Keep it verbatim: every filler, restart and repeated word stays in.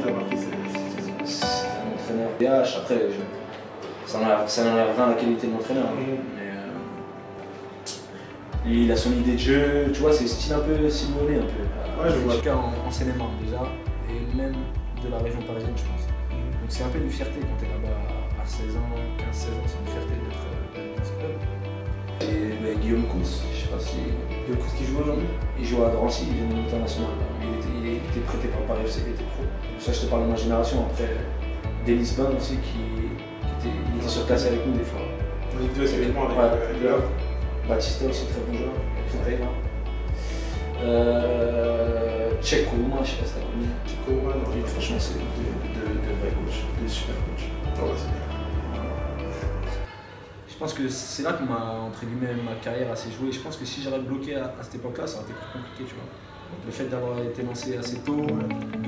t'a marqué cette saison? C'est un entraîneur D H, après, je, ça n'enlève rien à la qualité de l'entraîneur. Hein. Mm. Mais euh, il a son idée de jeu, tu vois, c'est style un peu Simeone un peu. Ouais, je vois. En tout cas en, en Seine-et-Marne déjà, et même de la région parisienne, je pense. Mm. Donc c'est un peu une fierté quand tu es là-bas à seize ans, quinze seize ans, c'est une fierté d'être dans ce club. Et bah, Guillaume Cousse, je sais pas si. Guillaume Cousse qui joue aujourd'hui? Il joue à Drancy, il est de international. Il était, il était prêté par Paris F C, il était pro. Ça, je te parle de ma génération. Après, Denis Bond aussi, qui, qui était, il était surclassé avec nous des fois. On est deux actuellement avec, ouais, avec le Havre. Baptista aussi, très bon joueur. Euh, Checo Ouma, je sais pas si t'as connu. Checo Ouma, non, lui, franchement, c'est de, de, de vrais coachs, de super coachs. Oh, ouais, c'est bien. Je pense que c'est là que ma, entre guillemets, ma carrière a assez joué. Je pense que si j'aurais bloqué à, à cette époque-là, ça aurait été plus compliqué, tu vois. Le fait d'avoir été lancé assez tôt,